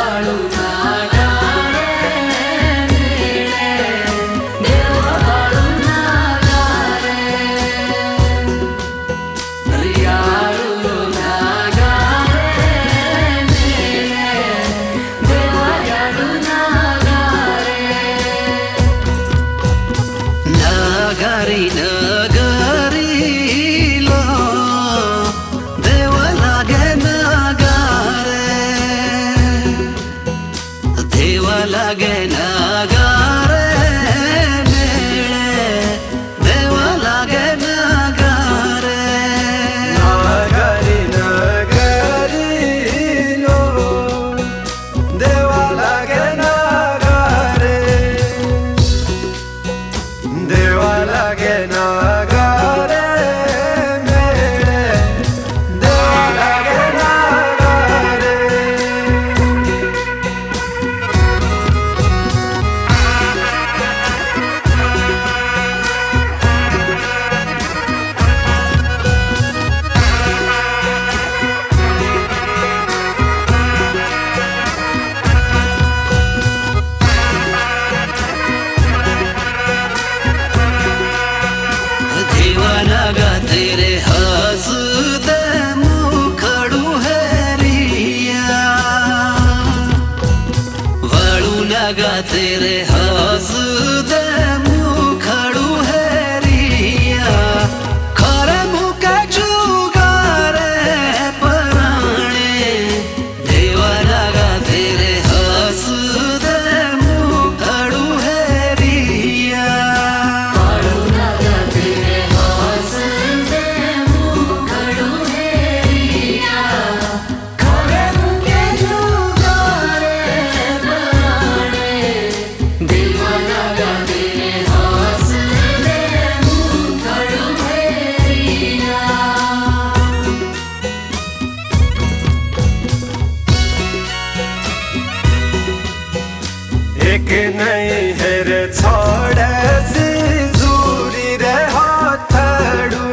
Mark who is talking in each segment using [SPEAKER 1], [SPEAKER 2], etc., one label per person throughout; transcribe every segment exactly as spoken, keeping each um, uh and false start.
[SPEAKER 1] तेरे हंसदे मुखड़ू है रिया खरे मुके जुगारे पराणे देवा लगा तेरे हंसदे मुखड़ू है रिया
[SPEAKER 2] लगा तेरे हंसदे मुखड़ू है रिया खरे मुके जुगारे देवा लगा तेरे हंसदे मुखड़ू है रिया।
[SPEAKER 3] एक नहीं है रे छोड़े सी जूरी रे हाथड़ू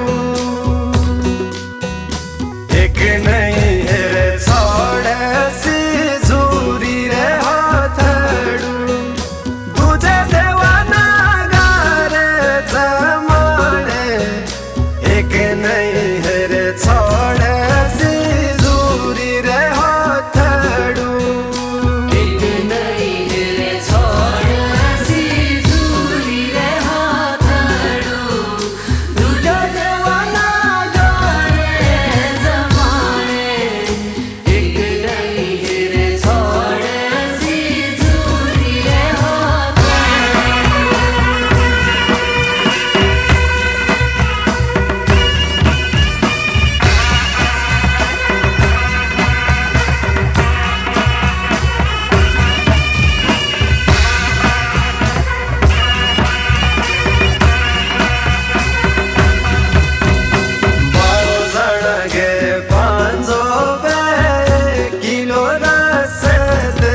[SPEAKER 3] एक नहीं है रे छोड़े सी जूरी रे हाथड़ू तुझे देवाना गारे जमाने एक नहीं है रे छोड़े सी जूरी रे हाथड़ू
[SPEAKER 2] एक नहीं है रे छोड़ सी दूरी रे हाथड़ू तुझे देवाना गारे जमाने एक नहीं है रे छोड़ सी दूरी रे
[SPEAKER 3] बारो जणगे पांचो बे किलो रस दे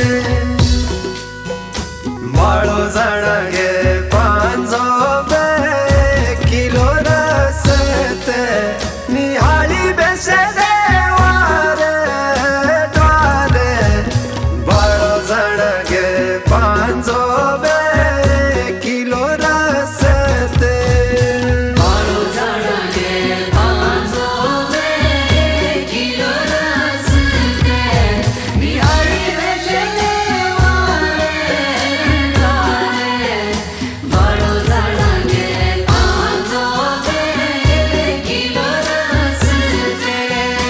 [SPEAKER 3] बारो जणगे पांचो बे किलो रस दे निहाली बेसे देवारे द्वारे बारो जणगे पांचो बे किलो रस दे
[SPEAKER 2] बारो जणगे पांचो बे किलो रस दे निहाली बेसे देवारे द्वारे बारो जणगे पांचो बे किलो रस दे।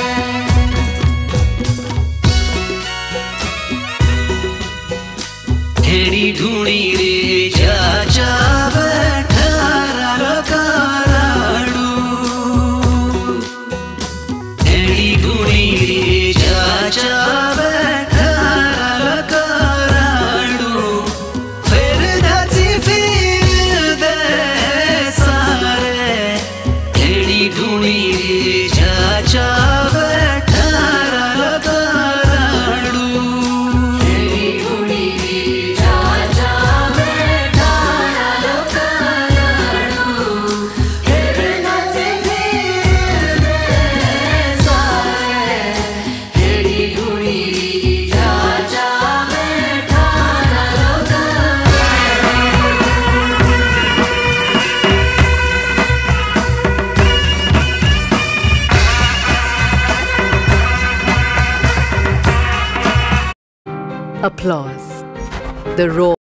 [SPEAKER 1] हेड़ी ढूंढी रे चाचा बैठारा लगाराड़ू हेड़ी ढूंढी रे चाचा बैठारा लगाराड़ू फिर दसी फिर दे सारे हेड़ी ढूंढी रे चाचा बैठारा लगाराड़ू
[SPEAKER 2] तेरी उड़ी चाचा बैठारा
[SPEAKER 4] Applause. The raw